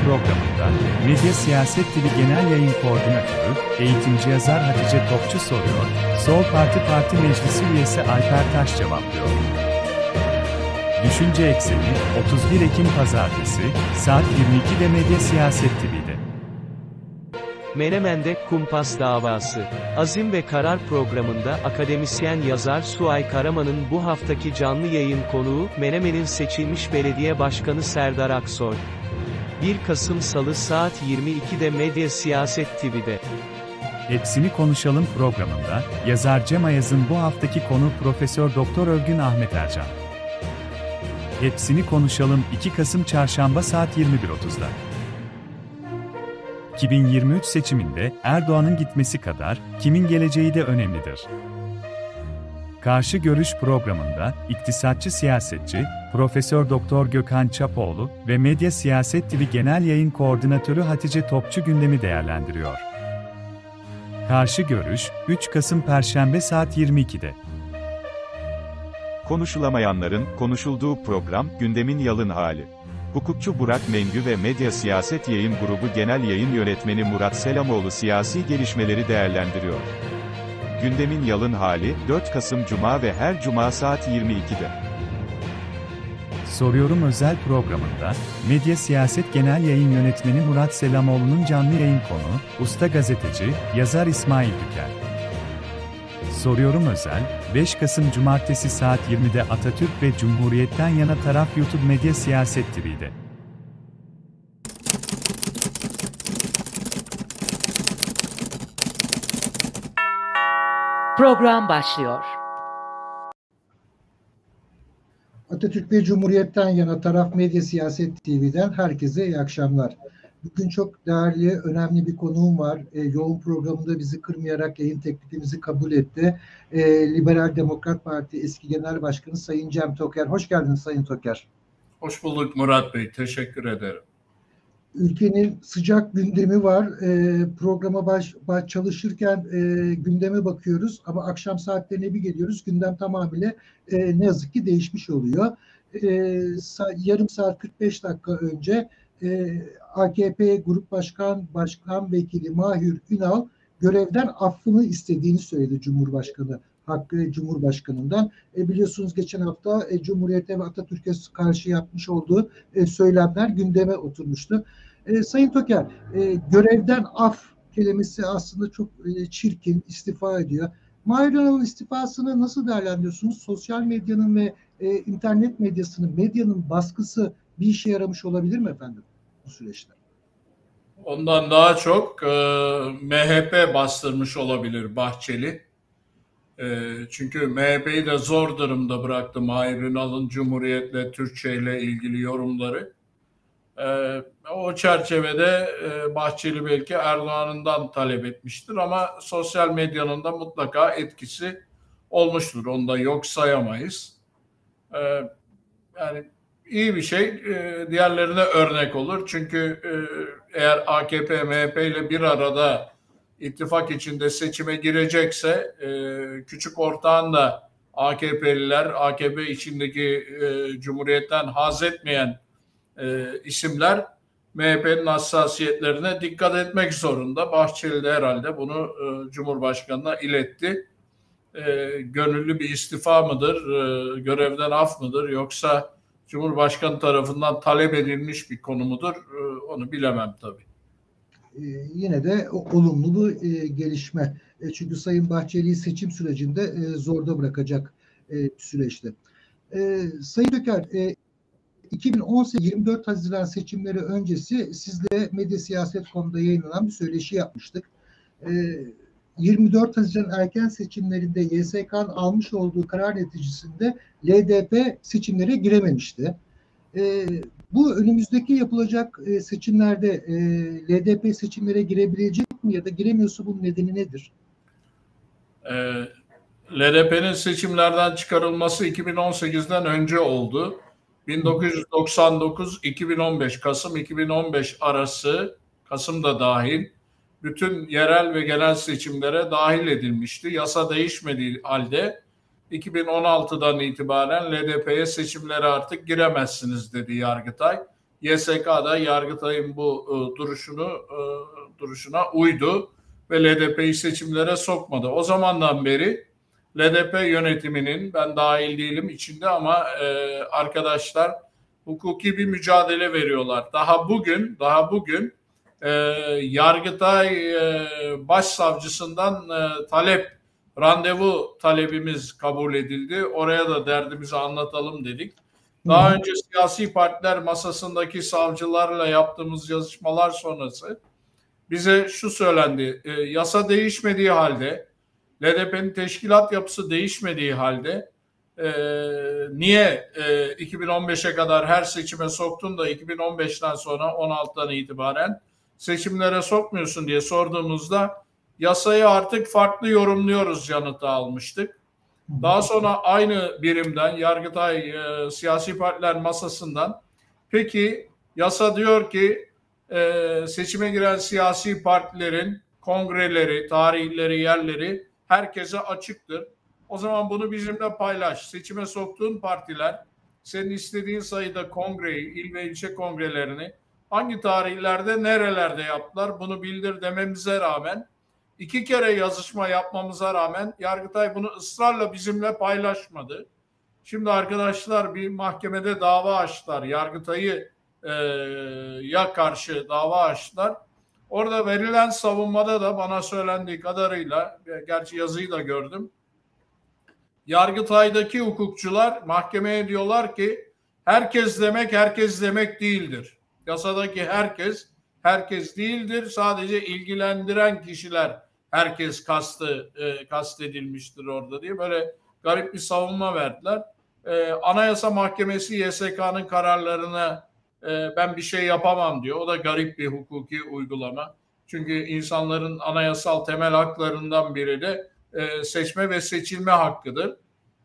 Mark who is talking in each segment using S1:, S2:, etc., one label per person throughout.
S1: programında Medya Siyaset TV Genel Yayın Koordinatörü, eğitimci yazar Hatice Topçu soruyor, Sol Parti Meclisi üyesi Alper Taş cevaplıyor. Düşünce Ekseni, 31 Ekim Pazartesi, saat 22'de Medya Siyaset TV'de.
S2: Menemen'de Kumpas Davası. Azim ve Karar programında akademisyen yazar Suay Karaman'ın bu haftaki canlı yayın konuğu, Menemen'in seçilmiş belediye başkanı Serdar Aksoy. 1 Kasım Salı saat 22'de Medya Siyaset TV'de.
S1: Hepsini Konuşalım programında, yazar Cem Ayaz'ın bu haftaki konu Profesör Doktor Övgün Ahmet Ercan. Hepsini Konuşalım 2 Kasım Çarşamba saat 21.30'da. 2023 seçiminde Erdoğan'ın gitmesi kadar kimin geleceği de önemlidir. Karşı Görüş programında iktisatçı siyasetçi Profesör Doktor Gökhan Çapoğlu ve Medya Siyaset TV Genel Yayın Koordinatörü Hatice Topçu gündemi değerlendiriyor. Karşı Görüş 3 Kasım Perşembe saat 22'de.
S3: Konuşulamayanların konuşulduğu program, gündemin yalın hali. Hukukçu Burak Mengü ve Medya Siyaset Yayın Grubu Genel Yayın Yönetmeni Murat Selamoğlu siyasi gelişmeleri değerlendiriyor. Gündemin yalın hali, 4 Kasım Cuma ve her Cuma saat 22'de.
S1: Soruyorum özel programında, Medya Siyaset Genel Yayın Yönetmeni Murat Selamoğlu'nun canlı yayın konu, usta gazeteci, yazar İsmail Dükel. Soruyorum özel, 5 Kasım Cumartesi saat 20'de Atatürk ve Cumhuriyet'ten yana taraf YouTube Medya Siyaset TV'de.
S4: Program başlıyor.
S5: Atatürk ve Cumhuriyet'ten yana taraf Medya Siyaset TV'den herkese iyi akşamlar. Bugün çok değerli, önemli bir konuğum var. Yoğun programında bizi kırmayarak yayın teklifimizi kabul etti. Liberal Demokrat Parti eski Genel Başkanı Sayın Cem Toker. Hoş geldiniz Sayın Toker.
S6: Hoş bulduk Murat Bey. Teşekkür ederim.
S5: Ülkenin sıcak gündemi var. Programa çalışırken gündeme bakıyoruz ama akşam saatlerine bir geliyoruz. Gündem tamamıyla ne yazık ki değişmiş oluyor. Yarım saat 45 dakika önce AKP Grup Başkan Vekili Mahir Ünal görevden affını istediğini söyledi Cumhurbaşkanı Hakkı Cumhurbaşkanı'ndan. Biliyorsunuz geçen hafta Cumhuriyet'e ve Atatürk'e karşı yapmış olduğu söylemler gündeme oturmuştu. Sayın Toker, görevden af kelimesi aslında çok çirkin, istifa ediyor. Mahir Ünal'ın istifasını nasıl değerlendiriyorsunuz? Sosyal medyanın ve internet medyanın baskısı bir işe yaramış olabilir mi efendim bu süreçte?
S6: Ondan daha çok MHP bastırmış olabilir Bahçeli. Çünkü MHP'yi de zor durumda bıraktı Mahir Ünal'ın Cumhuriyet'le, Türkçe'yle ilgili yorumları. O çerçevede Bahçeli belki Erdoğan'dan talep etmiştir ama sosyal medyanın da mutlaka etkisi olmuştur. Onu da yok sayamayız. Yani iyi bir şey, diğerlerine örnek olur. Çünkü eğer AKP, MHP ile bir arada ittifak içinde seçime girecekse küçük ortağın da AKP'liler, AKP içindeki Cumhuriyet'ten haz etmeyen isimler MHP'nin hassasiyetlerine dikkat etmek zorunda. Bahçeli de herhalde bunu Cumhurbaşkanı'na iletti. Gönüllü bir istifa mıdır, görevden af mıdır yoksa Cumhurbaşkanı tarafından talep edilmiş bir konu mudur onu bilemem tabii.
S5: Yine de olumlu bir gelişme. Çünkü Sayın Bahçeli'yi seçim sürecinde zorda bırakacak süreçte. Sayın Döker, 2018 24 Haziran seçimleri öncesi sizle Medya Siyaset konuda yayınlanan bir söyleşi yapmıştık. 24 Haziran erken seçimlerinde YSK'nın almış olduğu karar neticesinde LDP seçimlere girememişti. Bu önümüzdeki yapılacak seçimlerde LDP seçimlere girebilecek mi ya da giremiyorsa bunun nedeni nedir?
S6: LDP'nin seçimlerden çıkarılması 2018'den önce oldu. 1999-2015, Kasım 2015 arası, Kasım da dahil, bütün yerel ve genel seçimlere dahil edilmişti. Yasa değişmediği halde 2016'dan itibaren LDP'ye seçimlere artık giremezsiniz dedi Yargıtay. YSK da Yargıtay'ın bu duruşuna uydu ve LDP'yi seçimlere sokmadı. O zamandan beri LDP yönetiminin, ben dahil değilim içinde ama arkadaşlar hukuki bir mücadele veriyorlar. Daha bugün Yargıtay Başsavcısından randevu talebimiz kabul edildi. Oraya da derdimizi anlatalım dedik. Daha önce siyasi partiler masasındaki savcılarla yaptığımız yazışmalar sonrası bize şu söylendi. Yasa değişmediği halde, LDP'nin teşkilat yapısı değişmediği halde niye 2015'e kadar her seçime soktun da 2015'ten sonra 16'dan itibaren seçimlere sokmuyorsun diye sorduğumuzda yasayı artık farklı yorumluyoruz yanıtı almıştık. Daha sonra aynı birimden, Yargıtay siyasi partiler masasından, peki yasa diyor ki seçime giren siyasi partilerin kongreleri, tarihleri, yerleri herkese açıktır. O zaman bunu bizimle paylaş. Seçime soktuğun partiler senin istediğin sayıda kongreyi, il ve ilçe kongrelerini hangi tarihlerde, nerelerde yaptılar bunu bildir dememize rağmen, 2 kere yazışma yapmamıza rağmen Yargıtay bunu ısrarla bizimle paylaşmadı. Şimdi arkadaşlar bir mahkemede dava açtılar. Yargıtay'ı ya karşı dava açtılar. Orada verilen savunmada da bana söylendiği kadarıyla, gerçi yazıyı da gördüm, Yargıtay'daki hukukçular mahkemeye diyorlar ki herkes demek değildir. Yasadaki herkes değildir. Sadece ilgilendiren kişiler herkes kastedilmiştir orada diye böyle garip bir savunma verdiler. Anayasa Mahkemesi YSK'nın kararlarına ben bir şey yapamam diyor. O da garip bir hukuki uygulama. Çünkü insanların anayasal temel haklarından biri de seçme ve seçilme hakkıdır.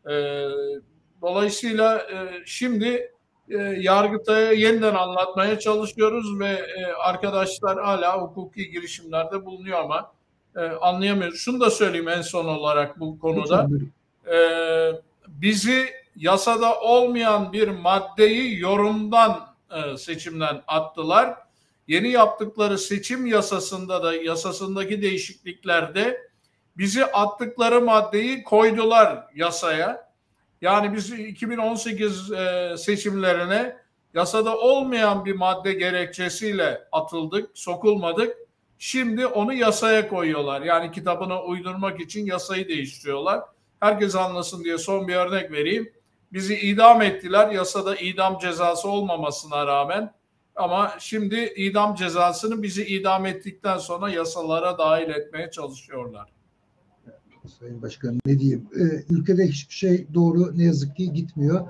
S6: Dolayısıyla şimdi Yargıtay'a yeniden anlatmaya çalışıyoruz ve arkadaşlar hala hukuki girişimlerde bulunuyor ama anlayamıyoruz. Şunu da söyleyeyim en son olarak bu konuda. Bizi yasada olmayan bir maddeyi yorumdan seçimden attılar. Yeni yaptıkları seçim yasasındaki değişikliklerde bizi attıkları maddeyi koydular yasaya. Yani biz 2018 seçimlerine yasada olmayan bir madde gerekçesiyle atıldık, sokulmadık. Şimdi onu yasaya koyuyorlar. Yani kitabına uydurmak için yasayı değiştiriyorlar. Herkes anlasın diye son bir örnek vereyim. Bizi idam ettiler. Yasada idam cezası olmamasına rağmen. Ama şimdi idam cezasını bizi idam ettikten sonra yasalara dahil etmeye çalışıyorlar.
S5: Sayın Başkanım ne diyeyim? Ülkede hiçbir şey doğru ne yazık ki gitmiyor.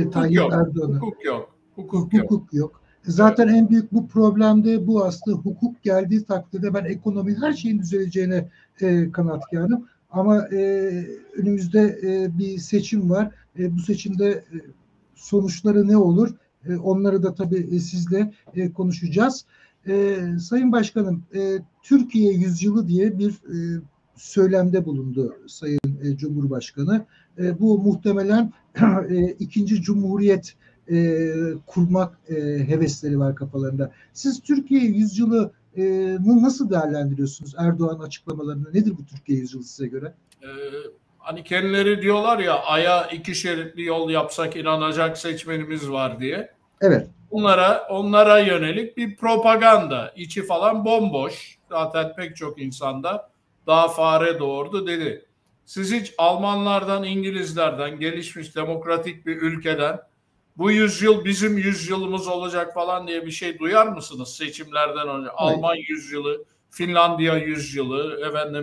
S5: Hukuk yok. Zaten en büyük bu problemde bu aslında hukuk geldiği takdirde ben ekonomi her şeyin düzeleceğine kanaatkârım. Ama önümüzde bir seçim var. Bu seçimde sonuçları ne olur? Onları da tabii sizle konuşacağız. Sayın Başkanım, Türkiye Yüzyılı diye bir söylemde bulundu Sayın Cumhurbaşkanı. Bu muhtemelen ikinci Cumhuriyet kurmak hevesleri var kafalarında. Siz Türkiye Yüzyılı'nı nasıl değerlendiriyorsunuz? Erdoğan açıklamalarını nedir bu Türkiye Yüzyılı size göre?
S6: Hani kendileri diyorlar ya Ay'a 2 şeritli yol yapsak inanacak seçmenimiz var diye.
S5: Evet.
S6: Onlara yönelik bir propaganda. İçi falan bomboş. Zaten pek çok insanda daha fare doğurdu dedi. Siz hiç Almanlardan, İngilizlerden, gelişmiş demokratik bir ülkeden bu yüzyıl bizim yüzyılımız olacak falan diye bir şey duyar mısınız seçimlerden önce? Hayır. Alman yüzyılı, Finlandiya yüzyılı,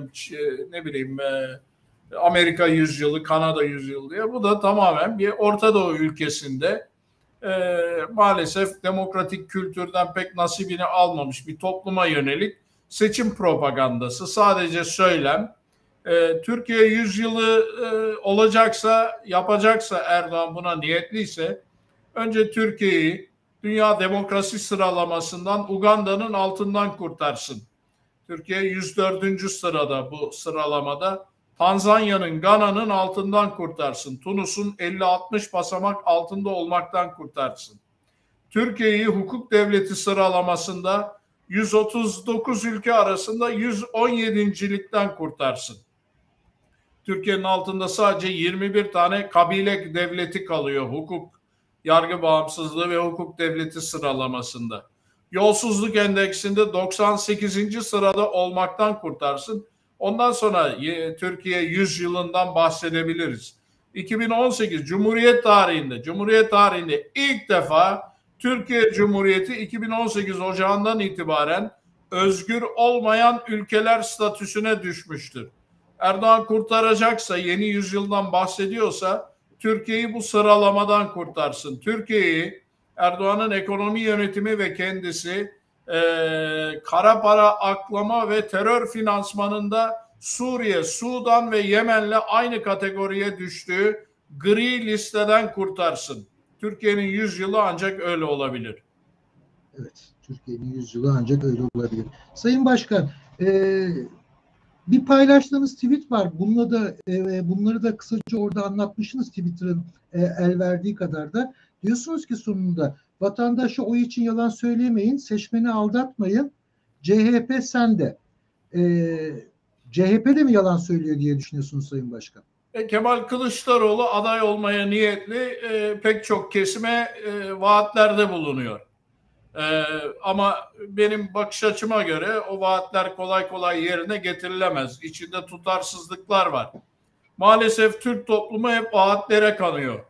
S6: Amerika yüzyılı, Kanada yüzyılı diye. Bu da tamamen bir Orta Doğu ülkesinde maalesef demokratik kültürden pek nasibini almamış bir topluma yönelik seçim propagandası. Sadece söylem. Türkiye yüzyılı yapacaksa Erdoğan buna niyetliyse önce Türkiye'yi dünya demokrasi sıralamasından Uganda'nın altından kurtarsın. Türkiye 104. sırada bu sıralamada. Tanzanya'nın, Gana'nın altından kurtarsın. Tunus'un 50-60 basamak altında olmaktan kurtarsın. Türkiye'yi hukuk devleti sıralamasında 139 ülke arasında 117.likten kurtarsın. Türkiye'nin altında sadece 21 tane kabile devleti kalıyor hukuk, yargı bağımsızlığı ve hukuk devleti sıralamasında. Yolsuzluk endeksinde 98. sırada olmaktan kurtarsın. Ondan sonra Türkiye 100 yılından bahsedebiliriz. 2018 Cumhuriyet tarihinde ilk defa Türkiye Cumhuriyeti 2018 Ocağı'ndan itibaren özgür olmayan ülkeler statüsüne düşmüştür. Erdoğan kurtaracaksa, yeni yüzyıldan bahsediyorsa Türkiye'yi bu sıralamadan kurtarsın. Türkiye'yi Erdoğan'ın ekonomi yönetimi ve kendisi kara para aklama ve terör finansmanında Suriye, Sudan ve Yemen'le aynı kategoriye düştüğü gri listeden kurtarsın. Türkiye'nin 100 yılı ancak öyle olabilir.
S5: Evet, Türkiye'nin 100 yılı ancak öyle olabilir. Sayın Başkan, bir paylaştığınız tweet var. Bunları da kısaca orada anlatmışsınız Twitter'ın el verdiği kadar da. Diyorsunuz ki sonunda vatandaşa oy için yalan söylemeyin, seçmeni aldatmayın. CHP sende. CHP de mi yalan söylüyor diye düşünüyorsunuz Sayın Başkan?
S6: Kemal Kılıçdaroğlu aday olmaya niyetli pek çok kesime vaatlerde bulunuyor. Ama benim bakış açıma göre o vaatler kolay kolay yerine getirilemez. İçinde tutarsızlıklar var. Maalesef Türk toplumu hep vaatlere kanıyor.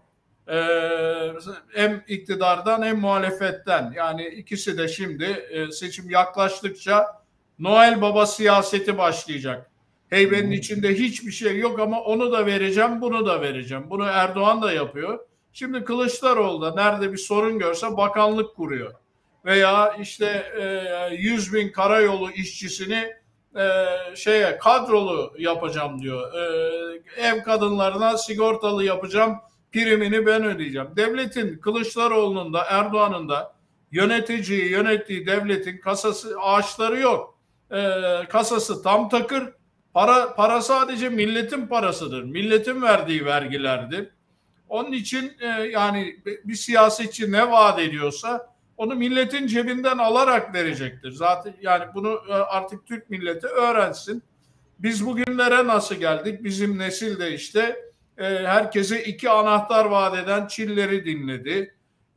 S6: Hem iktidardan hem muhalefetten. Yani ikisi de şimdi seçim yaklaştıkça Noel Baba siyaseti başlayacak. Heybenin içinde hiçbir şey yok ama onu da vereceğim, bunu da vereceğim. Bunu Erdoğan da yapıyor. Şimdi Kılıçdaroğlu da nerede bir sorun görse bakanlık kuruyor. Veya işte 100.000 karayolu işçisini kadrolu yapacağım diyor. Ev kadınlarına sigortalı yapacağım, primini ben ödeyeceğim. Devletin, Kılıçdaroğlu'nun da Erdoğan'ın da yönettiği devletin kasası, ağaçları yok. Kasası tam takır. Para sadece milletin parasıdır. Milletin verdiği vergilerdir. Onun için yani bir siyasetçi ne vaat ediyorsa onu milletin cebinden alarak verecektir. Zaten yani bunu artık Türk milleti öğrensin. Biz bugünlere nasıl geldik? Bizim nesil de işte herkese 2 anahtar vaat eden Çilleri dinledi.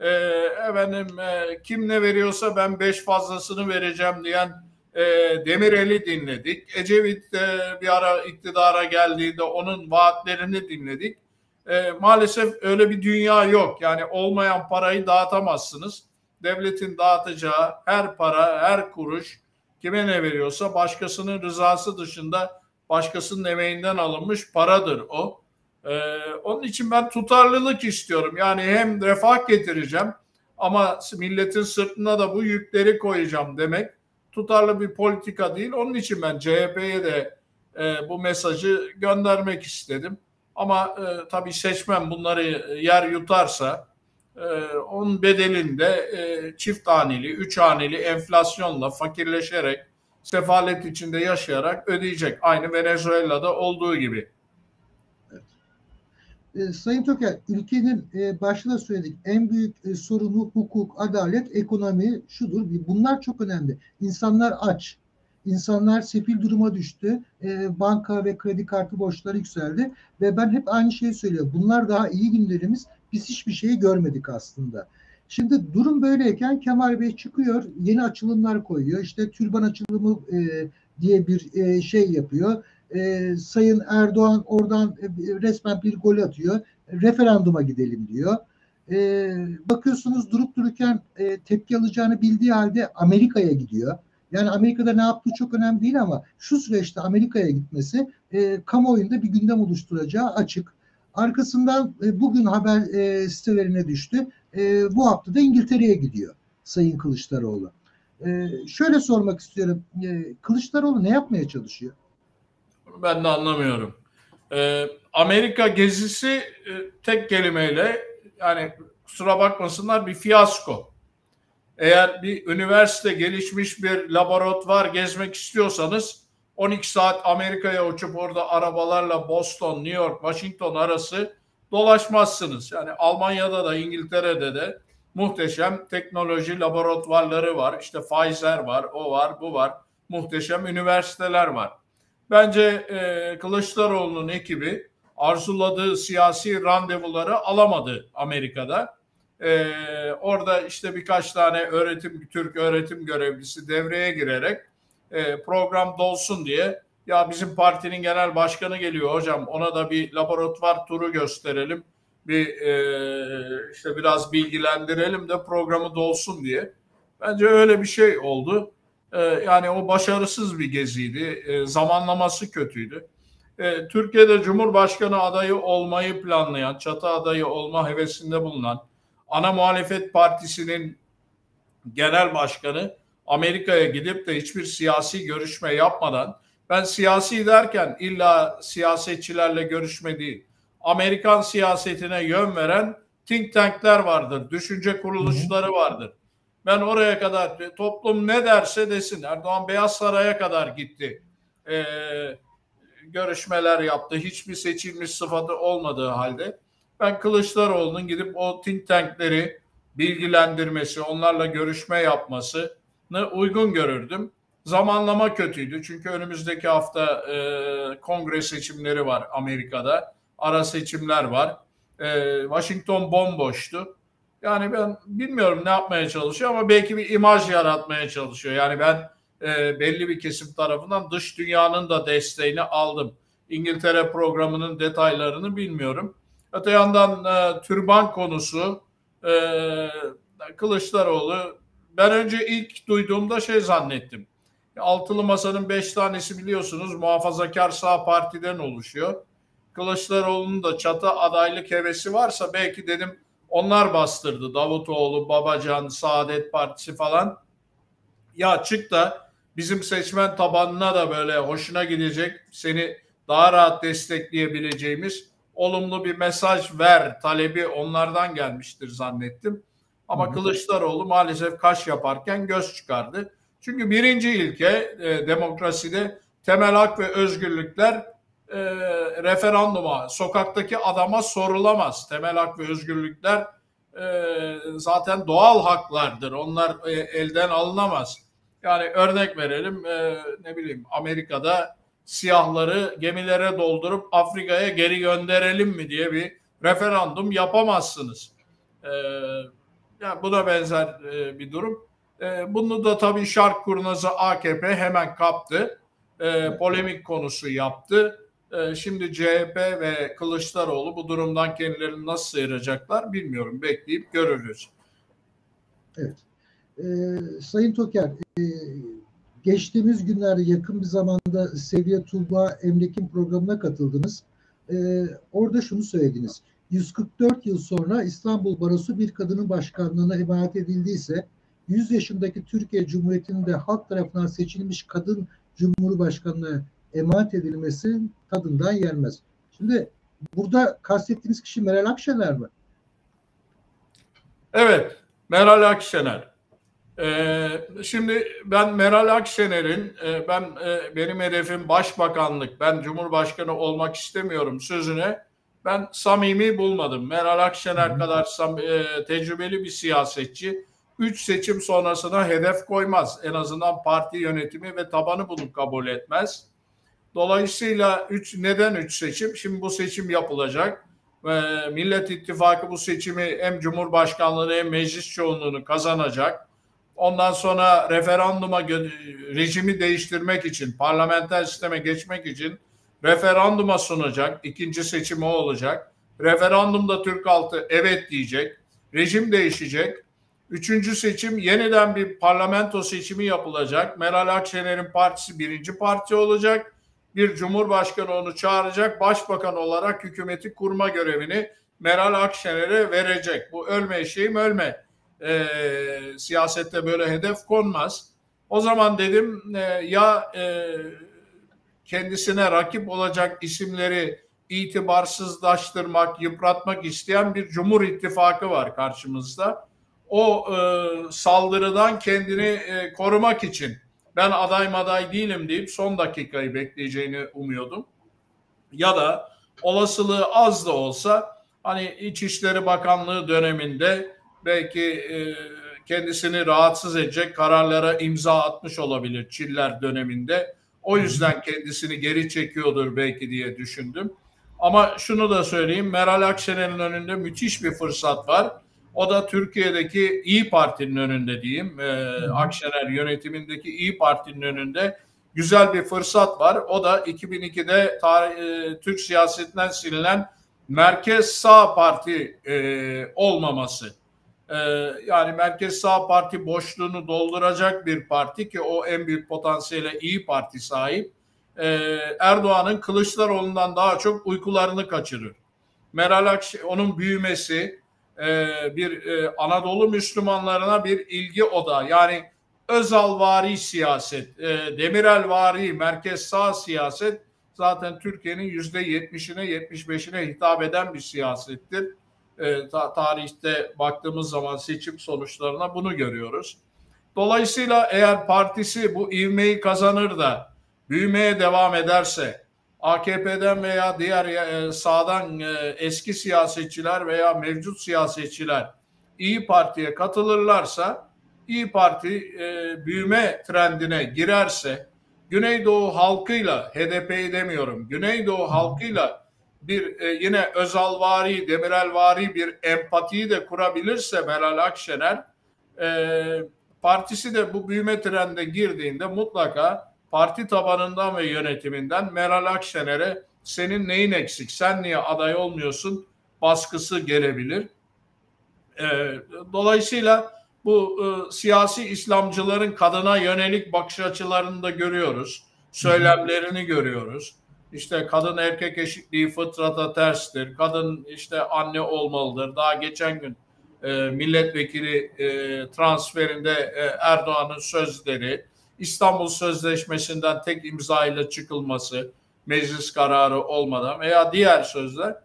S6: Kim ne veriyorsa ben 5 fazlasını vereceğim diyen Demirel'i dinledik. Ecevit bir ara iktidara geldiğinde onun vaatlerini dinledik. Maalesef öyle bir dünya yok. Yani olmayan parayı dağıtamazsınız. Devletin dağıtacağı her para, her kuruş kime ne veriyorsa başkasının rızası dışında başkasının emeğinden alınmış paradır o. Onun için ben tutarlılık istiyorum. Yani hem refah getireceğim ama milletin sırtına da bu yükleri koyacağım demek tutarlı bir politika değil. Onun için ben CHP'ye de bu mesajı göndermek istedim. Ama tabii seçmen bunları yer yutarsa onun bedelinde çift haneli, 3 haneli enflasyonla fakirleşerek, sefalet içinde yaşayarak ödeyecek. Aynı Venezuela'da olduğu gibi.
S5: Sayın Toker, ülkenin başta söyledik en büyük sorunu hukuk, adalet, ekonomi şudur. Bunlar çok önemli. İnsanlar aç. İnsanlar sefil duruma düştü. Banka ve kredi kartı borçları yükseldi. Ve ben hep aynı şeyi söylüyorum. Bunlar daha iyi günlerimiz. Biz hiçbir şeyi görmedik aslında. Şimdi durum böyleyken Kemal Bey çıkıyor. Yeni açılımlar koyuyor. İşte türban açılımı diye bir şey yapıyor. Sayın Erdoğan oradan resmen bir gol atıyor. Referanduma gidelim diyor. Bakıyorsunuz durup dururken tepki alacağını bildiği halde Amerika'ya gidiyor. Yani Amerika'da ne yaptığı çok önemli değil ama şu süreçte Amerika'ya gitmesi kamuoyunda bir gündem oluşturacağı açık. Arkasından bugün haber sitelerine düştü. Bu hafta da İngiltere'ye gidiyor Sayın Kılıçdaroğlu. Şöyle sormak istiyorum. Kılıçdaroğlu ne yapmaya çalışıyor?
S6: Ben de anlamıyorum. Amerika gezisi tek kelimeyle yani kusura bakmasınlar bir fiyasko. Eğer bir üniversite gelişmiş bir laboratuvar gezmek istiyorsanız 12 saat Amerika'ya uçup orada arabalarla Boston, New York, Washington arası dolaşmazsınız. Yani Almanya'da da İngiltere'de de muhteşem teknoloji laboratuvarları var. İşte Pfizer var, o var, bu var. Muhteşem üniversiteler var. Bence Kılıçdaroğlu'nun ekibi arzuladığı siyasi randevuları alamadı Amerika'da. Orada işte birkaç tane Türk öğretim görevlisi devreye girerek program dolsun diye, ya bizim partinin genel başkanı geliyor hocam, ona da bir laboratuvar turu gösterelim, bir işte biraz bilgilendirelim de programı dolsun diye. Bence öyle bir şey oldu. Yani o başarısız bir geziydi. Zamanlaması kötüydü. Türkiye'de Cumhurbaşkanı adayı olmayı planlayan, çatı adayı olma hevesinde bulunan ana muhalefet partisinin genel başkanı Amerika'ya gidip de hiçbir siyasi görüşme yapmadan, ben siyasi derken illa siyasetçilerle görüşme değil, Amerikan siyasetine yön veren think tankler vardır, düşünce kuruluşları vardır. Ben oraya kadar, toplum ne derse desin, Erdoğan Beyaz Saray'a kadar gitti. Görüşmeler yaptı. Hiçbir seçilmiş sıfatı olmadığı halde ben Kılıçdaroğlu'nun gidip o think tankleri bilgilendirmesi, onlarla görüşme yapmasını uygun görürdüm. Zamanlama kötüydü. Çünkü önümüzdeki hafta kongre seçimleri var Amerika'da. Ara seçimler var. Washington bomboştu. Yani ben bilmiyorum ne yapmaya çalışıyor ama belki bir imaj yaratmaya çalışıyor. Yani ben belli bir kesim tarafından dış dünyanın da desteğini aldım. İngiltere programının detaylarını bilmiyorum. Öte yandan türban konusu, Kılıçdaroğlu, ben önce ilk duyduğumda şey zannettim. Altılı Masa'nın 5 tanesi biliyorsunuz Muhafazakar Sağ Parti'den oluşuyor. Kılıçdaroğlu'nun da çatı adaylık hevesi varsa belki dedim onlar bastırdı. Davutoğlu, Babacan, Saadet Partisi falan. Ya çık da bizim seçmen tabanına da böyle hoşuna gidecek, seni daha rahat destekleyebileceğimiz olumlu bir mesaj ver talebi onlardan gelmiştir zannettim. Ama Kılıçdaroğlu maalesef kaş yaparken göz çıkardı. Çünkü birinci ilke demokraside temel hak ve özgürlükler referanduma, sokaktaki adama sorulamaz. Temel hak ve özgürlükler zaten doğal haklardır. Onlar elden alınamaz. Yani örnek verelim, ne bileyim, Amerika'da siyahları gemilere doldurup Afrika'ya geri gönderelim mi diye bir referandum yapamazsınız. Yani buna benzer bir durum. Bunu da tabii şark kurnazı AKP hemen kaptı. Polemik konusu yaptı. Şimdi CHP ve Kılıçdaroğlu bu durumdan kendilerini nasıl sıyıracaklar bilmiyorum. Bekleyip görürüz.
S5: Evet. Sayın Toker, geçtiğimiz günlerde yakın bir zamanda Seviye Tuğba Emlak'in programına katıldınız. Orada şunu söylediniz. 144 yıl sonra İstanbul Barosu bir kadının başkanlığına emanet edildiyse 100 yaşındaki Türkiye Cumhuriyeti'nin de halk tarafından seçilmiş kadın Cumhurbaşkanlığına emanet edilmesi tadından yenmez. Şimdi burada kastettiğiniz kişi Meral Akşener mi?
S6: Evet, Meral Akşener. Şimdi ben Meral Akşener'in benim hedefim başbakanlık, ben Cumhurbaşkanı olmak istemiyorum sözüne ben samimi bulmadım. Meral Akşener kadar tecrübeli bir siyasetçi 3 seçim sonrasına hedef koymaz. En azından parti yönetimi ve tabanı bunu kabul etmez. Dolayısıyla neden 3 seçim? Şimdi bu seçim yapılacak. Millet İttifakı bu seçimi hem Cumhurbaşkanlığını hem meclis çoğunluğunu kazanacak. Ondan sonra referanduma rejimi değiştirmek için, parlamenter sisteme geçmek için referanduma sunacak. İkinci seçim o olacak. Referandumda Türk halkı evet diyecek. Rejim değişecek. Üçüncü seçim yeniden bir parlamento seçimi yapılacak. Meral Akşener'in partisi birinci parti olacak. Bir cumhurbaşkanı onu çağıracak. Başbakan olarak hükümeti kurma görevini Meral Akşener'e verecek. Bu ölme eşeğim ölme. Siyasette böyle hedef konmaz. O zaman dedim kendisine rakip olacak isimleri itibarsızlaştırmak, yıpratmak isteyen bir Cumhur İttifakı var karşımızda. O saldırıdan kendini korumak için ben aday değilim deyip son dakikayı bekleyeceğini umuyordum. Ya da olasılığı az da olsa hani İçişleri Bakanlığı döneminde belki kendisini rahatsız edecek kararlara imza atmış olabilir Çiller döneminde. O yüzden kendisini geri çekiyordur belki diye düşündüm. Ama şunu da söyleyeyim, Meral Akşener'in önünde müthiş bir fırsat var. O da Türkiye'deki İyi Parti'nin önünde diyeyim. Akşener yönetimindeki İyi Parti'nin önünde güzel bir fırsat var. O da 2002'de Türk siyasetinden silinen Merkez Sağ Parti olmaması. Yani Merkez Sağ Parti boşluğunu dolduracak bir parti ki o en büyük potansiyele İyi Parti sahip. Erdoğan'ın Kılıçdaroğlu'ndan daha çok uykularını kaçırır. Meral Akşener, onun büyümesi bir Anadolu Müslümanlarına bir ilgi odağı. Yani Özalvari siyaset, Demirelvari merkez sağ siyaset zaten Türkiye'nin %70'ine 75'ine hitap eden bir siyasettir. Tarihte baktığımız zaman seçim sonuçlarına bunu görüyoruz. Dolayısıyla eğer partisi bu ivmeyi kazanır da büyümeye devam ederse, AKP'den veya diğer sağdan eski siyasetçiler veya mevcut siyasetçiler İyi Parti'ye katılırlarsa, İyi Parti büyüme trendine girerse, Güneydoğu halkıyla, HDP'yi demiyorum, Güneydoğu halkıyla bir yine Özalvari, Demirelvari bir empatiyi de kurabilirse Meral Akşener, partisi de bu büyüme trendine girdiğinde mutlaka parti tabanından ve yönetiminden Meral Akşener'e senin neyin eksik, sen niye aday olmuyorsun baskısı gelebilir. Dolayısıyla bu siyasi İslamcıların kadına yönelik bakış açılarını da görüyoruz. Söylemlerini görüyoruz. İşte kadın erkek eşitliği fıtrata terstir. Kadın işte anne olmalıdır. Daha geçen gün milletvekili transferinde Erdoğan'ın sözleri, İstanbul Sözleşmesi'nden tek imzayla çıkılması, meclis kararı olmadan veya diğer sözler,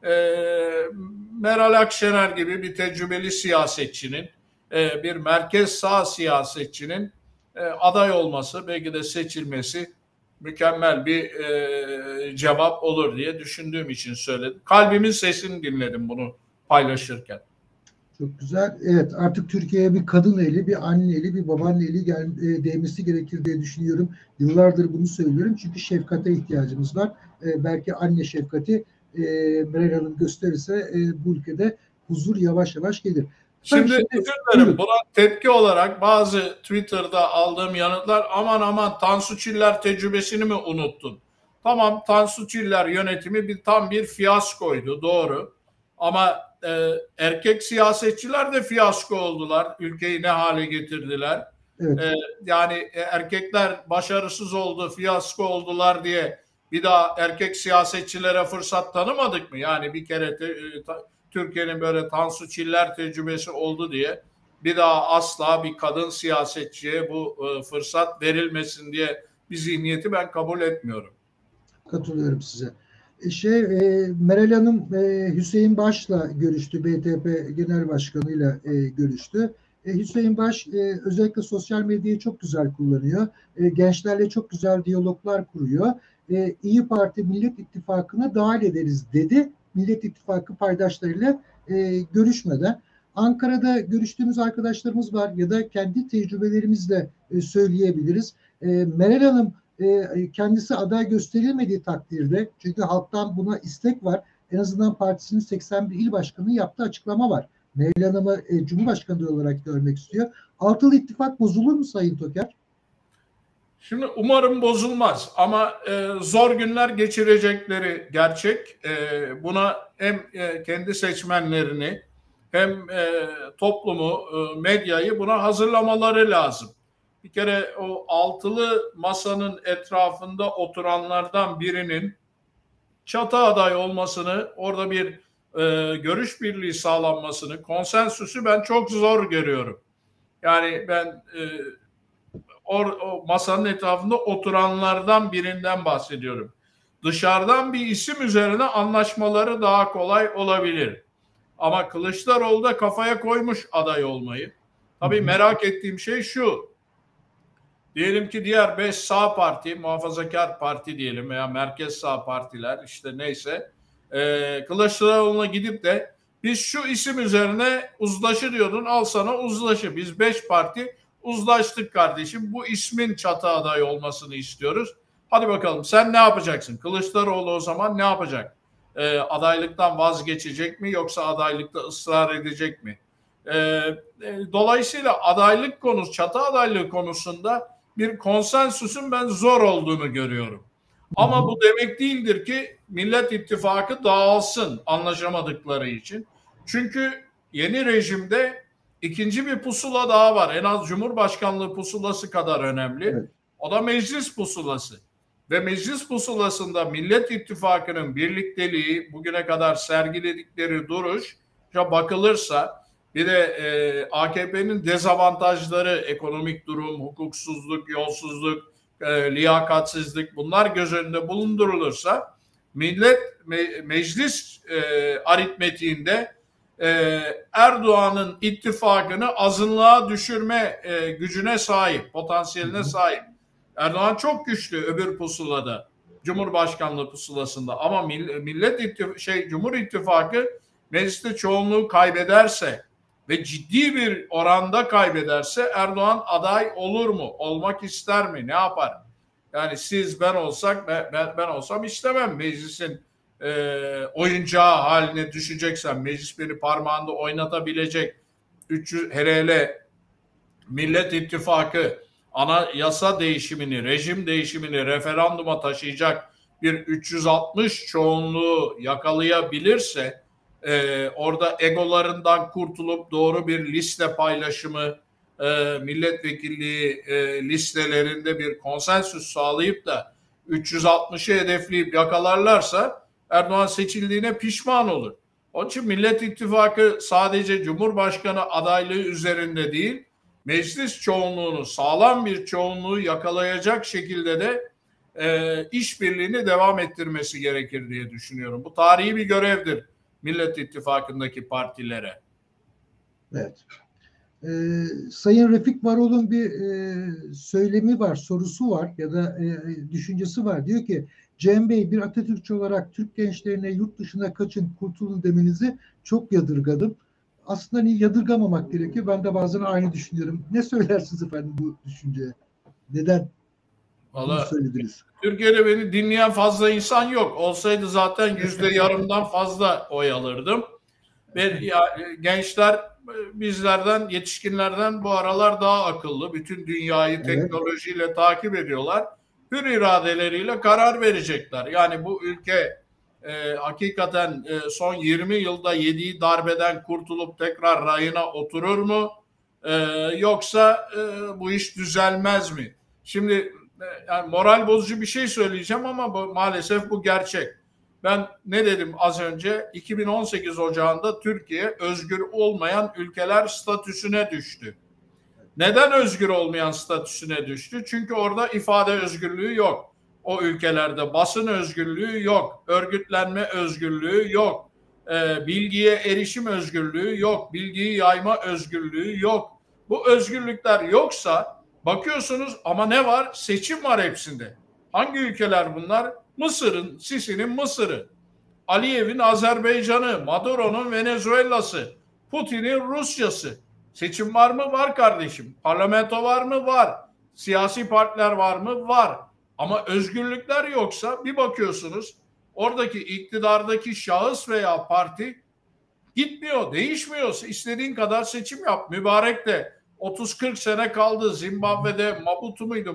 S6: Meral Akşener gibi bir tecrübeli siyasetçinin, bir merkez sağ siyasetçinin aday olması, belki de seçilmesi mükemmel bir cevap olur diye düşündüğüm için söyledim. Kalbimin sesini dinledim bunu paylaşırken.
S5: Çok güzel. Evet, artık Türkiye'ye bir kadın eli, bir anne eli, bir babaanne eli değmesi gerekir diye düşünüyorum. Yıllardır bunu söylüyorum. Çünkü şefkate ihtiyacımız var. Belki anne şefkati Meral Hanım gösterirse bu ülkede huzur yavaş yavaş gelir.
S6: Şimdi özür dilerim. Buna tepki olarak bazı Twitter'da aldığım yanıtlar, aman Tansu Çiller tecrübesini mi unuttun? Tamam, Tansu Çiller yönetimi tam bir fiyaskoydu, doğru. Ama erkek siyasetçiler de fiyasko oldular. Ülkeyi ne hale getirdiler. Evet. Yani erkekler başarısız oldu, fiyasko oldular diye bir daha erkek siyasetçilere fırsat tanımadık mı? Yani bir kere Türkiye'nin böyle Tansu Çiller tecrübesi oldu diye bir daha asla bir kadın siyasetçiye bu fırsat verilmesin diye bir zihniyeti ben kabul etmiyorum.
S5: Katılıyorum size. Meral Hanım Hüseyin Baş'la görüştü. BTP Genel Başkanı'yla görüştü. Hüseyin Baş özellikle sosyal medyayı çok güzel kullanıyor. Gençlerle çok güzel diyaloglar kuruyor. İyi Parti Millet İttifakı'na dahil ederiz dedi. Millet İttifakı paydaşlarıyla görüşmeden. Ankara'da görüştüğümüz arkadaşlarımız var ya da kendi tecrübelerimizle söyleyebiliriz. Meral Hanım kendisi aday gösterilmediği takdirde, çünkü halktan buna istek var, en azından partisinin 81 il başkanı yaptığı açıklama var. Meral Hanım'ı Cumhurbaşkanı olarak görmek istiyor. Altılı ittifak bozulur mu Sayın Toker?
S6: Şimdi umarım bozulmaz ama zor günler geçirecekleri gerçek. Buna hem kendi seçmenlerini hem toplumu, medyayı buna hazırlamaları lazım. Bir kere o altılı masanın etrafında oturanlardan birinin çatı aday olmasını, orada bir görüş birliği sağlanmasını, konsensüsü ben çok zor görüyorum. Yani ben o masanın etrafında oturanlardan birinden bahsediyorum. Dışarıdan bir isim üzerine anlaşmaları daha kolay olabilir. Ama Kılıçdaroğlu da kafaya koymuş aday olmayı. Tabii merak ettiğim şey şu. Diyelim ki diğer 5 sağ parti, muhafazakar parti diyelim veya merkez sağ partiler işte neyse, Kılıçdaroğlu'na gidip de Biz şu isim üzerine uzlaşı diyordun, al sana uzlaşı. Biz 5 parti uzlaştık kardeşim. Bu ismin çatı adayı olmasını istiyoruz. Hadi bakalım sen ne yapacaksın? Kılıçdaroğlu o zaman ne yapacak? Adaylıktan vazgeçecek mi yoksa adaylıkta ısrar edecek mi? Dolayısıyla adaylık konusu, çatı adaylığı konusunda bir konsensüsün ben zor olduğunu görüyorum. Ama bu demek değildir ki Millet İttifakı dağılsın anlaşamadıkları için. Çünkü yeni rejimde ikinci bir pusula daha var. En az Cumhurbaşkanlığı pusulası kadar önemli. Evet. O da meclis pusulası. Ve meclis pusulasında Millet İttifakı'nın birlikteliği, bugüne kadar sergiledikleri duruş bakılırsa, bir de AKP'nin dezavantajları, ekonomik durum, hukuksuzluk, yolsuzluk, liyakatsizlik, bunlar göz önünde bulundurulursa meclis aritmetiğinde Erdoğan'ın ittifakını azınlığa düşürme gücüne sahip, potansiyeline sahip. Erdoğan çok güçlü öbür pusulada, Cumhurbaşkanlığı pusulasında, ama Cumhur İttifakı mecliste çoğunluğu kaybederse ve ciddi bir oranda kaybederse Erdoğan aday olur mu? Olmak ister mi? Ne yapar? Yani siz, ben olsak, ben olsam istemem. Meclisin oyuncağı haline düşeceksem, meclis beni parmağında oynatabilecek 300 hele Millet İttifakı anayasa değişimini, rejim değişimini referanduma taşıyacak bir 360 çoğunluğu yakalayabilirse, orada egolarından kurtulup doğru bir liste paylaşımı, milletvekilliği listelerinde bir konsensüs sağlayıp da 360'ı hedefleyip yakalarlarsa Erdoğan seçildiğine pişman olur. Onun için Millet İttifakı sadece Cumhurbaşkanı adaylığı üzerinde değil, meclis çoğunluğunu, sağlam bir çoğunluğu yakalayacak şekilde de işbirliğini devam ettirmesi gerekir diye düşünüyorum. Bu tarihi bir görevdir Millet İttifakı'ndaki partilere.
S5: Evet. Sayın Refik Varol'un bir söylemi var, sorusu var ya da düşüncesi var. Diyor ki, Cem Bey, bir Atatürkçü olarak Türk gençlerine yurt dışına kaçın, kurtulun demenizi çok yadırgadım. Aslında yadırgamamak gerekiyor. Ben de bazen aynı düşünüyorum. Ne söylersiniz efendim bu düşünceye? Neden bunu söylediniz?
S6: Türkiye'de beni dinleyen fazla insan yok. Olsaydı zaten %yarımdan fazla oy alırdım. Ve gençler bizlerden, yetişkinlerden bu aralar daha akıllı. Bütün dünyayı teknolojiyle takip ediyorlar. Hür iradeleriyle karar verecekler. Yani bu ülke hakikaten son 20 yılda yediği darbeden kurtulup tekrar rayına oturur mu? Yoksa bu iş düzelmez mi? Şimdi yani moral bozucu bir şey söyleyeceğim ama maalesef bu gerçek. Ben ne dedim az önce? 2018 Ocağı'nda Türkiye özgür olmayan ülkeler statüsüne düştü. Neden özgür olmayan statüsüne düştü? Çünkü orada ifade özgürlüğü yok. O ülkelerde basın özgürlüğü yok. Örgütlenme özgürlüğü yok. Bilgiye erişim özgürlüğü yok. Bilgiyi yayma özgürlüğü yok. Bu özgürlükler yoksa bakıyorsunuz ama ne var? Seçim var hepsinde. Hangi ülkeler bunlar? Mısır'ın, Sisi'nin Mısır'ı, Aliyev'in Azerbaycan'ı, Maduro'nun Venezuela'sı, Putin'in Rusya'sı. Seçim var mı? Var kardeşim. Parlamento var mı? Var. Siyasi partiler var mı? Var. Ama özgürlükler yoksa bir bakıyorsunuz oradaki iktidardaki şahıs veya parti gitmiyor, değişmiyor. İstediğin kadar seçim yap. Mübarek de 30-40 sene kaldı. Zimbabwe'de Mabutu muydu?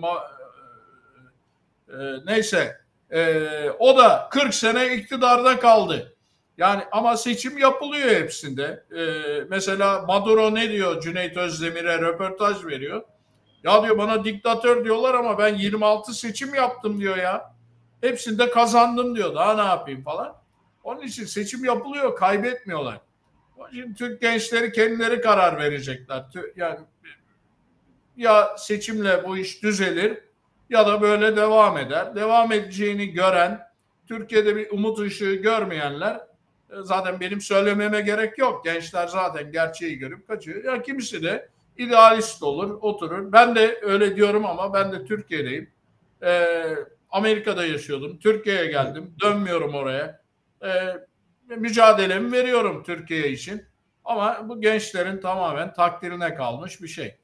S6: Neyse. O da 40 sene iktidarda kaldı. Yani ama seçim yapılıyor hepsinde. Mesela Maduro ne diyor? Cüneyt Özdemir'e röportaj veriyor. Ya diyor, bana diktatör diyorlar ama ben 26 seçim yaptım diyor ya. Hepsinde kazandım diyor. Daha ne yapayım falan. Onun için seçim yapılıyor, kaybetmiyorlar. Onun için Türk gençleri kendileri karar verecekler. Yani ya seçimle bu iş düzelir ya da böyle devam eder. Devam edeceğini gören, Türkiye'de bir umut ışığı görmeyenler, zaten benim söylememe gerek yok. Gençler zaten gerçeği görüp kaçıyor. Ya kimisi de idealist olur, oturur. Ben de öyle diyorum ama ben de Türkiye'deyim. Amerika'da yaşıyordum. Türkiye'ye geldim. Dönmüyorum oraya. mücadelemi veriyorum Türkiye için. Ama bu gençlerin tamamen takdirine kalmış bir şey.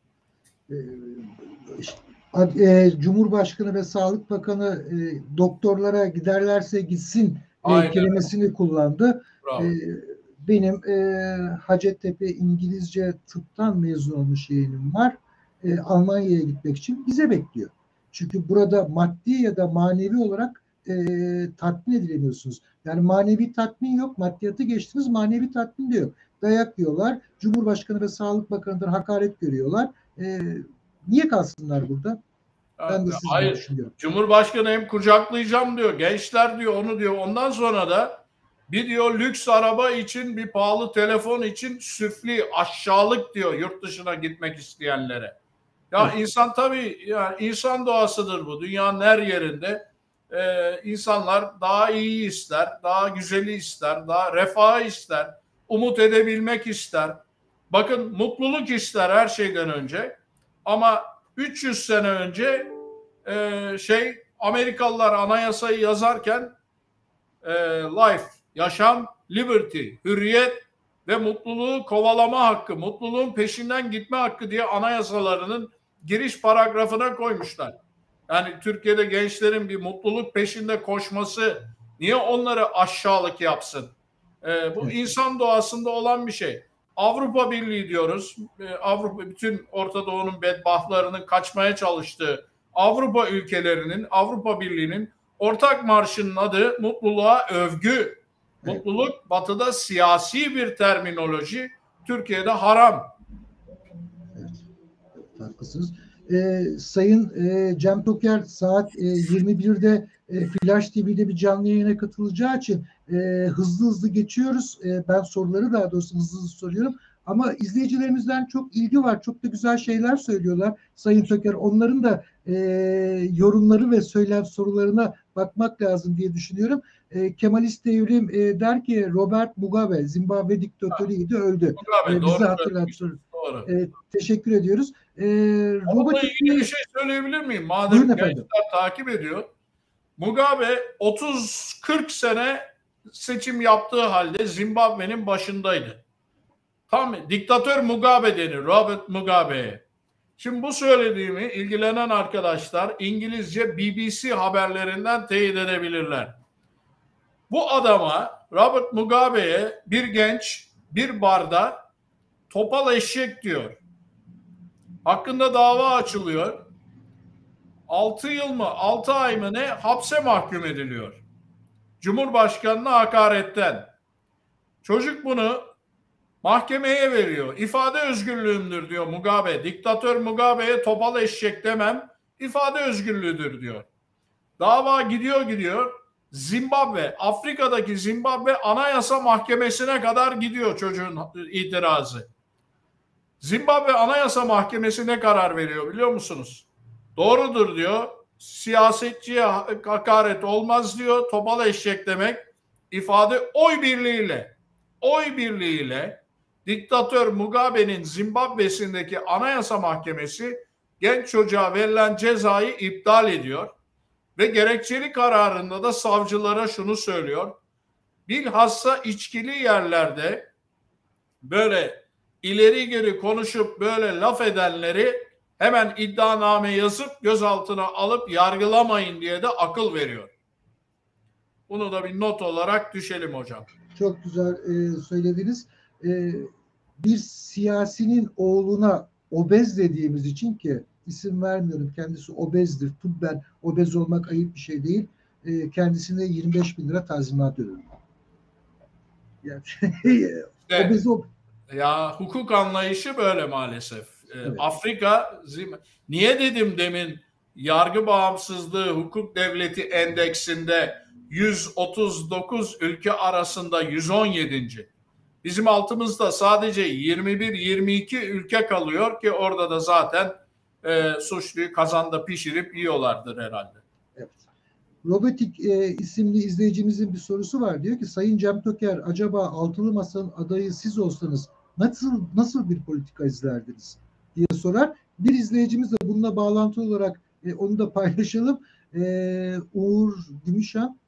S5: Cumhurbaşkanı ve Sağlık Bakanı doktorlara giderlerse gitsin kelimesini kullandı. Benim Hacettepe İngilizce tıptan mezun olmuş yeğenim var. Almanya'ya gitmek için bize bekliyor. Çünkü burada maddi ya da manevi olarak tatmin edilemiyorsunuz. Yani manevi tatmin yok. Maddiyatı geçtiniz, manevi tatmin de yok. Dayak yiyorlar. Cumhurbaşkanı ve Sağlık Bakanı'ndan hakaret görüyorlar. Niye kalsınlar burada? Ben de sizin düşünüyorum.
S6: Cumhurbaşkanı hem kucaklayacağım diyor. Gençler diyor, onu diyor. Ondan sonra da bir diyor lüks araba için, bir pahalı telefon için süfli, aşağılık diyor yurt dışına gitmek isteyenlere. Ya evet. İnsan tabii, yani insan doğasıdır bu. Dünyanın her yerinde insanlar daha iyi ister, daha güzeli ister, daha refahı ister, umut edebilmek ister. Bakın, mutluluk ister her şeyden önce. Ama 300 sene önce Amerikalılar anayasayı yazarken life, yaşam, liberty, hürriyet ve mutluluğu kovalama hakkı, mutluluğun peşinden gitme hakkı diye anayasalarının giriş paragrafına koymuşlar. Yani Türkiye'de gençlerin bir mutluluk peşinde koşması niye onları aşağılık yapsın? Bu insan doğasında olan bir şey. Avrupa Birliği diyoruz. Avrupa, bütün Orta Doğu'nun bedbahtlarının kaçmaya çalıştığı Avrupa ülkelerinin, Avrupa Birliği'nin ortak marşının adı mutluluğa övgü. Mutluluk Batı'da siyasi bir terminoloji, Türkiye'de haram.
S5: Evet, haklısınız. Sayın Cem Toker saat 21'de Flash TV'de bir canlı yayına katılacağı için hızlı geçiyoruz. Ben soruları daha doğrusu hızlı soruyorum. Ama izleyicilerimizden çok ilgi var. Çok da güzel şeyler söylüyorlar. Sayın Toker, onların da yorumları ve söylem sorularına bakmak lazım diye düşünüyorum. Kemalist Devrim der ki Robert Mugabe Zimbabwe diktatörüydü, öldü. Bizi hatırlatıyor. Teşekkür ediyoruz.
S6: Onunla ilgili bir şey söyleyebilir miyim? Madem gençler takip ediyor. Mugabe 30-40 sene seçim yaptığı halde Zimbabwe'nin başındaydı. Tam diktatör Mugabe denir, Robert Mugabe'ye. Şimdi bu söylediğimi ilgilenen arkadaşlar İngilizce BBC haberlerinden teyit edebilirler. Bu adama, Robert Mugabe'ye bir genç bir barda topal eşek diyor. Hakkında dava açılıyor. 6 yıl mı 6 ay mı ne hapse mahkum ediliyor. Cumhurbaşkanına hakaretten. Çocuk bunu mahkemeye veriyor. İfade özgürlüğümdür diyor Mugabe. Diktatör Mugabe'ye topal eşek demem, ifade özgürlüğüdür diyor. Dava gidiyor. Zimbabwe, Afrika'daki Zimbabwe Anayasa Mahkemesi'ne kadar gidiyor çocuğun itirazı. Zimbabwe Anayasa Mahkemesi ne karar veriyor biliyor musunuz? Doğrudur diyor. Siyasetçiye hakaret olmaz diyor. Topal eşek demek. İfade oy birliğiyle diktatör Mugabe'nin Zimbabwe'sindeki Anayasa Mahkemesi genç çocuğa verilen cezayı iptal ediyor. Ve gerekçeli kararında da savcılara şunu söylüyor. Bilhassa içkili yerlerde böyle ileri geri konuşup böyle laf edenleri hemen iddianame yazıp gözaltına alıp yargılamayın diye de akıl veriyor. Bunu da bir not olarak düşelim hocam.
S5: Çok güzel söylediniz. Bir siyasinin oğluna obez dediğimiz için, ki isim vermiyorum, kendisi obezdir. Tıbben obez olmak ayıp bir şey değil. Kendisine 25.000 lira tazminat ödüyor. Yani,
S6: ya hukuk anlayışı böyle maalesef. Evet. Afrika, niye dedim demin yargı bağımsızlığı hukuk devleti endeksinde 139 ülke arasında 117. Bizim altımızda sadece 21-22 ülke kalıyor ki orada da zaten suçluyu kazanda pişirip yiyorlardır herhalde.
S5: Evet. Robotik isimli izleyicimizin bir sorusu var. Diyor ki Sayın Cem Toker, acaba Altılı Masa'nın adayı siz olsanız nasıl bir politika izlerdiniz diye sorar. Bir izleyicimiz de bununla bağlantılı olarak onu da paylaşalım. Uğur Gümüşhan,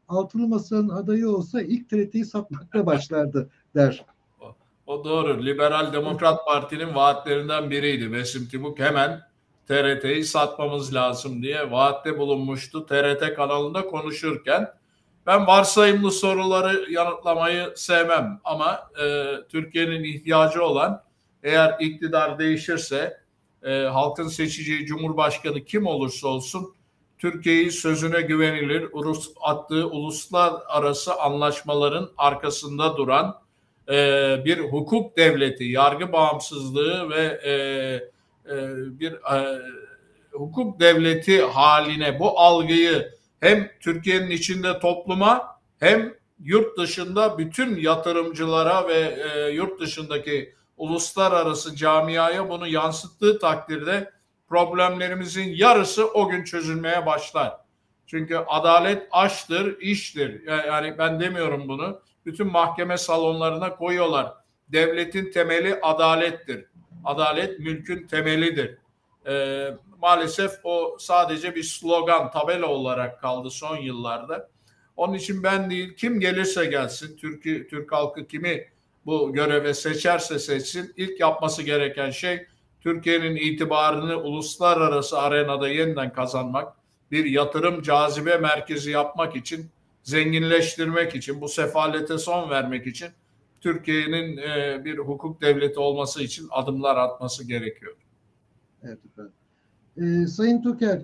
S5: Altılı Masa'nın adayı olsa ilk TRT'yi satmakla başlardı der.
S6: O doğru. Liberal Demokrat Parti'nin vaatlerinden biriydi. Besim Tibuk hemen TRT'yi satmamız lazım diye vaatte bulunmuştu TRT kanalında konuşurken. Ben varsayımlı soruları yanıtlamayı sevmem ama Türkiye'nin ihtiyacı olan, eğer iktidar değişirse halkın seçeceği Cumhurbaşkanı kim olursa olsun Türkiye'yi sözüne güvenilir, attığı uluslararası anlaşmaların arkasında duran bir hukuk devleti, yargı bağımsızlığı ve bir hukuk devleti haline bu algıyı hem Türkiye'nin içinde topluma hem yurt dışında bütün yatırımcılara ve yurt dışındaki uluslararası camiaya bunu yansıttığı takdirde problemlerimizin yarısı o gün çözülmeye başlar. Çünkü adalet aştır, iştir. Yani ben demiyorum bunu. Bütün mahkeme salonlarına koyuyorlar. Devletin temeli adalettir. Adalet mülkün temelidir. Maalesef o sadece bir slogan, tabela olarak kaldı son yıllarda. Onun için ben değil, kim gelirse gelsin, Türk halkı kimi bu göreve seçerse seçsin, ilk yapması gereken şey Türkiye'nin itibarını uluslararası arenada yeniden kazanmak, bir yatırım cazibe merkezi yapmak için, zenginleştirmek için, bu sefalete son vermek için Türkiye'nin bir hukuk devleti olması için adımlar atması gerekiyor.
S5: Evet efendim. Sayın Toker,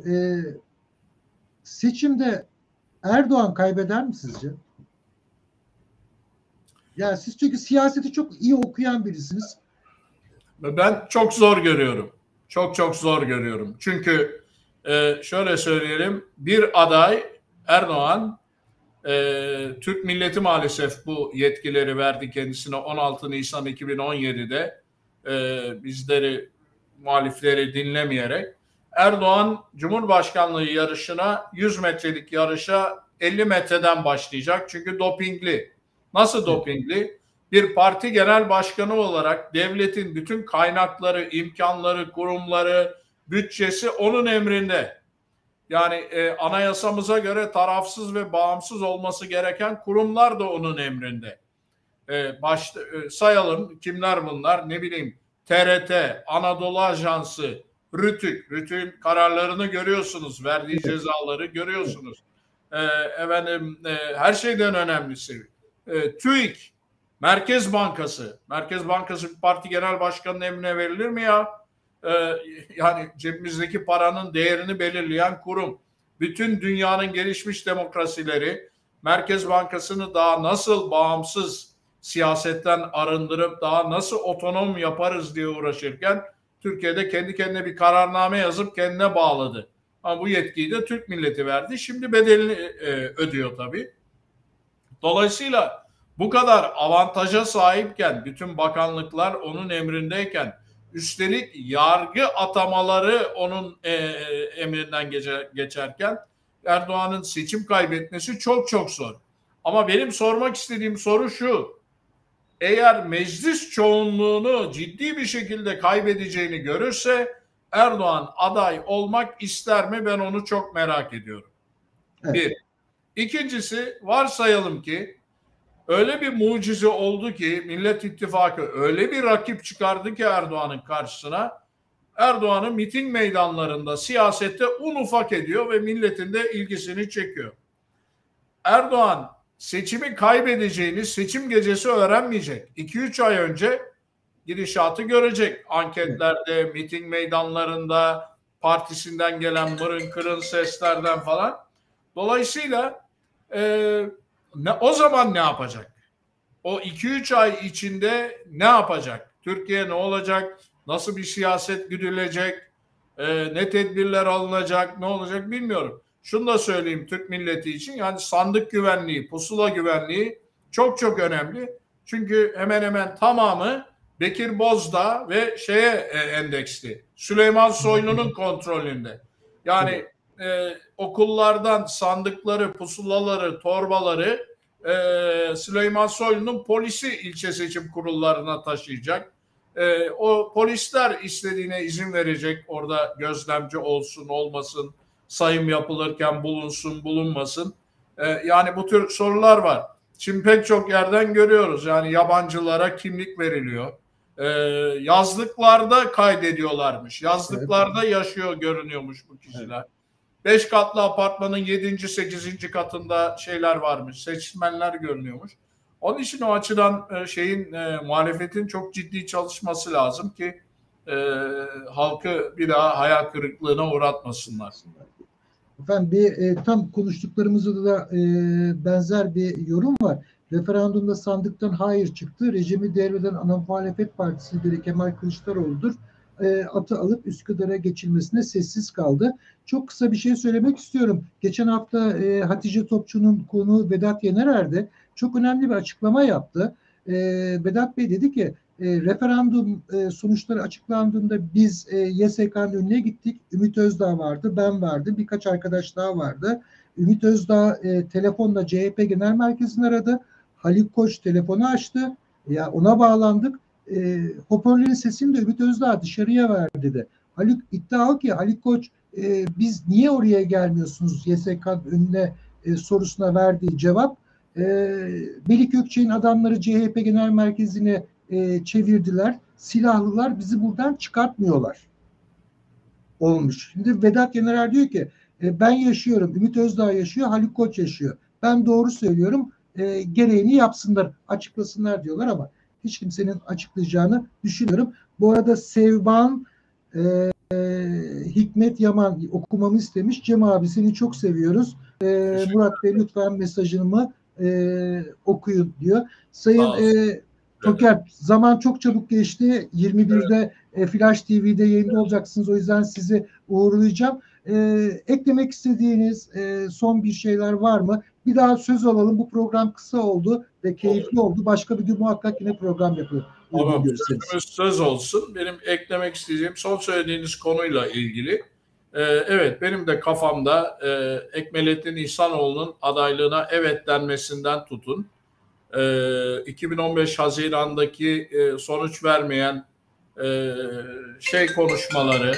S5: seçimde Erdoğan kaybeder mi sizce? Ya siz çünkü siyaseti çok iyi okuyan birisiniz.
S6: Ben çok zor görüyorum. Çok zor görüyorum. Çünkü şöyle söyleyelim, bir aday Erdoğan, Türk milleti maalesef bu yetkileri verdi kendisine 16 Nisan 2017'de bizleri, muhalifleri dinlemeyerek. Erdoğan Cumhurbaşkanlığı yarışına 100 metrelik yarışa 50 metreden başlayacak. Çünkü dopingli. Nasıl dopingli? Bir parti genel başkanı olarak devletin bütün kaynakları, imkanları, kurumları, bütçesi onun emrinde. Yani anayasamıza göre tarafsız ve bağımsız olması gereken kurumlar da onun emrinde. Sayalım kimler bunlar? Ne bileyim, TRT, Anadolu Ajansı, RTÜK kararlarını görüyorsunuz, verdiği cezaları görüyorsunuz. Her şeyden önemlisi TÜİK, Merkez Bankası. Merkez Bankası bir parti genel başkanının emrine verilir mi ya? Yani cebimizdeki paranın değerini belirleyen kurum. Bütün dünyanın gelişmiş demokrasileri Merkez Bankası'nı daha nasıl bağımsız siyasetten arındırıp daha nasıl otonom yaparız diye uğraşırken Türkiye'de kendi kendine bir kararname yazıp kendine bağladı. Ama bu yetkiyi de Türk milleti verdi. Şimdi bedelini ödüyor tabii. Dolayısıyla bu kadar avantaja sahipken, bütün bakanlıklar onun emrindeyken, üstelik yargı atamaları onun emrinden geçerken Erdoğan'ın seçim kaybetmesi çok zor. Ama benim sormak istediğim soru şu: eğer meclis çoğunluğunu ciddi bir şekilde kaybedeceğini görürse Erdoğan aday olmak ister mi? Ben onu çok merak ediyorum. Evet. Bir. İkincisi, varsayalım ki öyle bir mucize oldu ki Millet İttifakı öyle bir rakip çıkardı ki Erdoğan'ın karşısına, Erdoğan'ı miting meydanlarında, siyasette un ufak ediyor ve milletin de ilgisini çekiyor. Erdoğan seçimi kaybedeceğini seçim gecesi öğrenmeyecek. 2-3 ay önce gidişatı görecek. Anketlerde, miting meydanlarında, partisinden gelen mırın kırın seslerden falan. Dolayısıyla o zaman ne yapacak? O 2-3 ay içinde ne yapacak? Türkiye ne olacak? Nasıl bir siyaset güdülecek? Ne tedbirler alınacak? Ne olacak bilmiyorum. Şunu da söyleyeyim Türk milleti için, yani sandık güvenliği, pusula güvenliği çok önemli. Çünkü hemen hemen tamamı Bekir Bozdağ ve endeksli. Süleyman Soylu'nun kontrolünde. Yani okullardan sandıkları, pusulaları, torbaları Süleyman Soylu'nun polisi ilçe seçim kurullarına taşıyacak. O polisler istediğine izin verecek. Orada gözlemci olsun olmasın, sayım yapılırken bulunsun bulunmasın. Yani bu tür sorular var. Şimdi pek çok yerden görüyoruz. Yani yabancılara kimlik veriliyor. Yazlıklarda kaydediyorlarmış. Yazlıklarda yaşıyor görünüyormuş bu kişiler. 5 katlı apartmanın 7. 8. katında şeyler varmış. Seçmenler görünüyormuş. Onun için o açıdan muhalefetin çok ciddi çalışması lazım ki halkı bir daha hayal kırıklığına uğratmasınlar.
S5: Efendim tam konuştuklarımızda da benzer bir yorum var. Referandumda sandıktan hayır çıktı. Rejimi devreden ana muhalefet partisi lideri Kemal Kılıçdaroğlu'dur. Atı alıp Üsküdar'a geçilmesine sessiz kaldı. Çok kısa bir şey söylemek istiyorum. Geçen hafta Hatice Topçu'nun konuğu Vedat Yenerer'de çok önemli bir açıklama yaptı. Vedat Bey dedi ki referandum sonuçları açıklandığında biz YSK'nın önüne gittik. Ümit Özdağ vardı, ben vardım, birkaç arkadaş daha vardı. Ümit Özdağ telefonla CHP Genel Merkezi'ni aradı. Haluk Koç telefonu açtı. Ya ona bağlandık. Hoparlörün sesini de Ümit Özdağ dışarıya verdi dedi. Haluk iddia o ki Haluk Koç biz niye oraya gelmiyorsunuz YSK'nın önüne sorusuna verdiği cevap Melik Gökçek'in adamları CHP Genel Merkezi'ne çevirdiler. Silahlılar bizi buradan çıkartmıyorlar. Olmuş. Şimdi Vedat Yener diyor ki ben yaşıyorum. Ümit Özdağ yaşıyor. Haluk Koç yaşıyor. Ben doğru söylüyorum. Gereğini yapsınlar. Açıklasınlar diyorlar ama hiç kimsenin açıklayacağını düşünüyorum. Bu arada Sevban Hikmet Yaman okumamı istemiş. Cem abi seni çok seviyoruz. Murat Bey lütfen mesajımı okuyun diyor. Sayın Toker, zaman çok çabuk geçti. 21'de Flash TV'de yayında olacaksınız. O yüzden sizi uğurlayacağım. Eklemek istediğiniz son bir şeyler var mı? Bir daha söz alalım. Bu program kısa oldu ve keyifli oldu. Başka bir gün muhakkak yine program yapılır.
S6: Tamam, söz olsun. Benim eklemek isteyeceğim son söylediğiniz konuyla ilgili. Evet, benim de kafamda Ekmelettin İhsanoğlu'nun adaylığına evet denmesinden tutun. 2015 Haziran'daki sonuç vermeyen konuşmaları,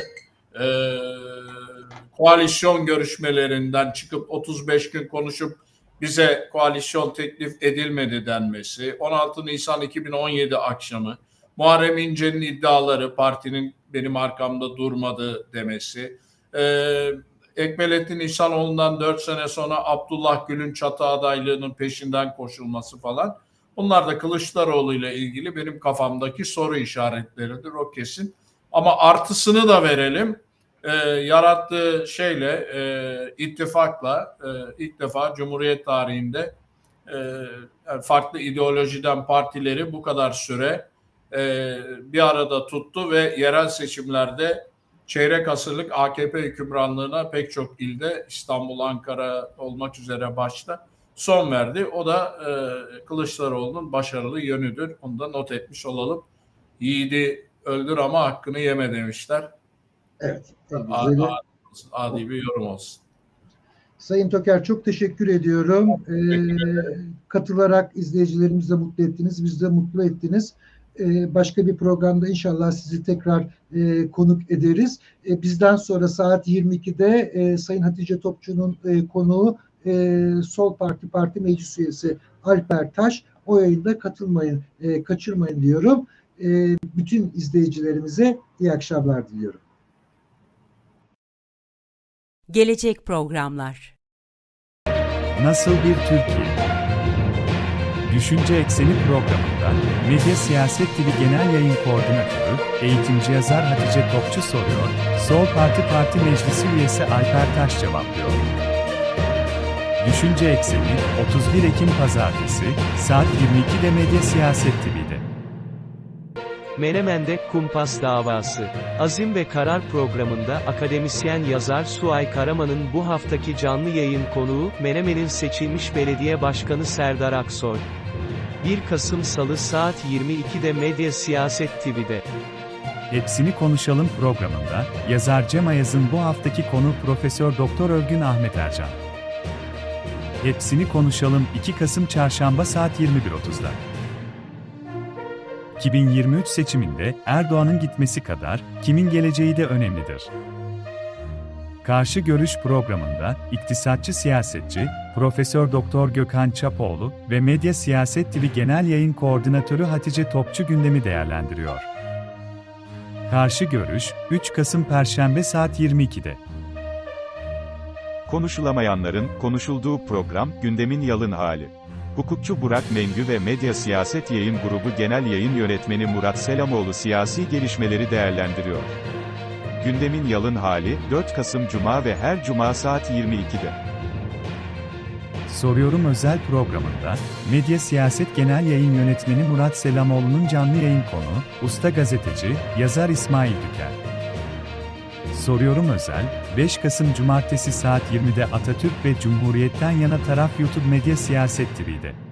S6: koalisyon görüşmelerinden çıkıp 35 gün konuşup bize koalisyon teklif edilmedi denmesi, 16 Nisan 2017 akşamı Muharrem İnce'nin iddiaları partinin benim arkamda durmadı demesi, Ekmelettin İhsanoğlu'ndan 4 sene sonra Abdullah Gül'ün çatı adaylığının peşinden koşulması falan. Bunlar da Kılıçdaroğlu ile ilgili benim kafamdaki soru işaretleridir, o kesin. Ama artısını da verelim. Yarattığı ittifakla ilk defa Cumhuriyet tarihinde farklı ideolojiden partileri bu kadar süre bir arada tuttu ve yerel seçimlerde çeyrek asırlık AKP hükümranlığına pek çok ilde, İstanbul, Ankara olmak üzere başta son verdi. O da Kılıçdaroğlu'nun başarılı yönüdür. Onu da not etmiş olalım. Yiğidi öldür ama hakkını yeme demişler.
S5: Evet.
S6: Adi bir yorum olsun.
S5: Sayın Toker çok teşekkür ediyorum. Katılarak izleyicilerimizi de mutlu ettiniz. Bizi de mutlu ettiniz. Başka bir programda inşallah sizi tekrar konuk ederiz. Bizden sonra saat 22'de Sayın Hatice Topçu'nun konuğu Sol Parti Meclis Üyesi Alper Taş. O yayında kaçırmayın diyorum. Bütün izleyicilerimize iyi akşamlar diliyorum.
S4: Gelecek programlar.
S1: Nasıl bir Türkiye? Düşünce Ekseni programında Medya Siyaset TV Genel Yayın Koordinatörü, eğitimci yazar Hatice Topçu soruyor, Sol Parti Meclisi Üyesi Alper Taş cevaplıyor. Düşünce Ekseni 31 Ekim Pazartesi saat 22'de Medya Siyaset TV'de.
S2: Menemen'de Kumpas Davası. Azim ve Karar programında akademisyen yazar Suay Karaman'ın bu haftaki canlı yayın konuğu Menemen'in seçilmiş belediye başkanı Serdar Aksoy. 1 Kasım Salı saat 22'de Medya Siyaset TV'de.
S1: Hepsini Konuşalım programında yazar Cem Ayaz'ın bu haftaki konu Profesör Doktor Örgün Ahmet Ercan. Hepsini Konuşalım 2 Kasım Çarşamba saat 21.30'da. 2023 seçiminde Erdoğan'ın gitmesi kadar kimin geleceği de önemlidir. Karşı Görüş programında iktisatçı siyasetçi Profesör Doktor Gökhan Çapoğlu ve Medya Siyaset TV Genel Yayın Koordinatörü Hatice Topçu gündemi değerlendiriyor. Karşı Görüş, 3 Kasım Perşembe saat 22'de.
S3: Konuşulamayanların konuşulduğu program, gündemin yalın hali. Hukukçu Burak Mengü ve Medya Siyaset Yayın Grubu Genel Yayın Yönetmeni Murat Selamoğlu siyasi gelişmeleri değerlendiriyor. Gündemin yalın hali, 4 Kasım Cuma ve her Cuma saat 22'de.
S1: Soruyorum özel programında, Medya Siyaset Genel Yayın Yönetmeni Murat Selamoğlu'nun canlı yayın konu, usta gazeteci, yazar İsmail Düker. Soruyorum özel, 5 Kasım Cumartesi saat 20'de Atatürk ve Cumhuriyet'ten yana taraf YouTube Medya Siyaset TV'de.